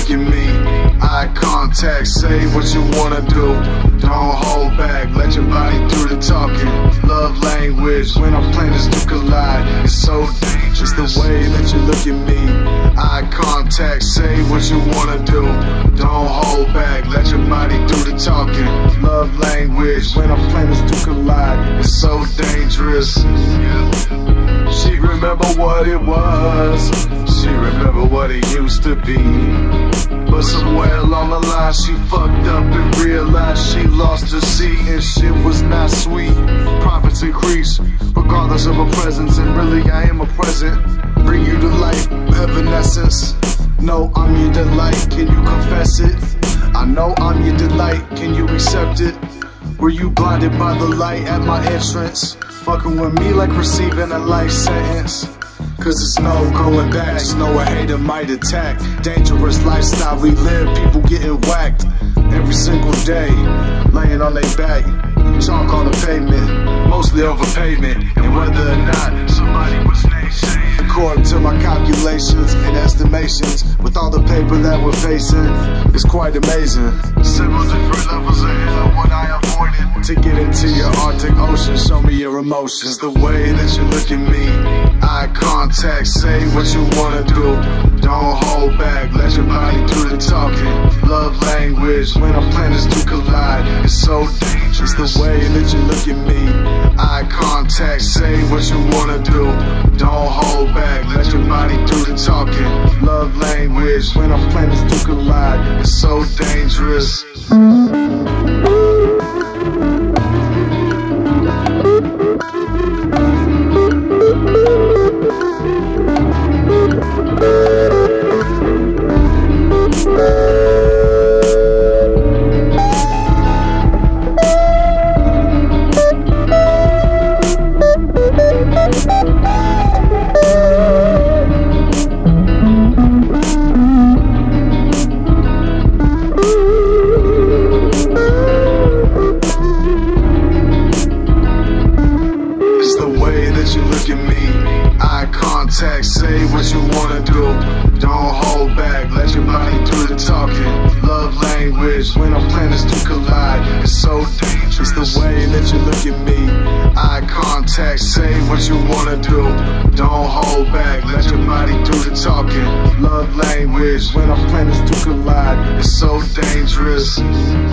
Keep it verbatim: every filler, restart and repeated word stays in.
look at me. Eye contact, say what you wanna do. Don't hold back, let your body do the talking. Love language, when our planets do collide, it's so dangerous the way that you look at me. Eye contact, say what you wanna do. Don't hold back, let your body do the talking. Love language, when our planets do collide, it's so dangerous. She remember what it was, she remember what it used to be. But somewhere along the line she fucked up and realized she lost her seat, and shit was not sweet. Profits increase regardless of her presence, and really I am a present. Bring you to life, evanescence. No, I'm your delight, can you confess it? I know I'm your delight, can you accept it? Were you blinded by the light at my entrance? Fucking with me like receiving a life sentence. Cause it's no going back, know a hater might attack. Dangerous lifestyle we live, people getting whacked every single day, laying on their back, chalk on the pavement, mostly over pavement. And whether or not somebody was naysaying, according to my calculations and estimations, with all the paper that we're facing, it's quite amazing. Several different levels of hell, what I avoided. To get into your Arctic Ocean, show me your emotions. The way that you look at me, eye contact, say what you wanna do. Don't hold back, let your body do the talking. Love language, when our planets do collide, it's so dangerous the way that you look at me. Eye contact, say what you wanna do. Don't hold back, let your body do the talking. Love language, when our planets do collide, it's so dangerous. Say what you wanna do. Don't hold back, let your body do the talking. Love language, when our planets do collide, it's so dangerous the way that you look at me. Eye contact, say what you wanna do. Don't hold back, let your body do the talking. Love language, when our planets do collide, it's so dangerous.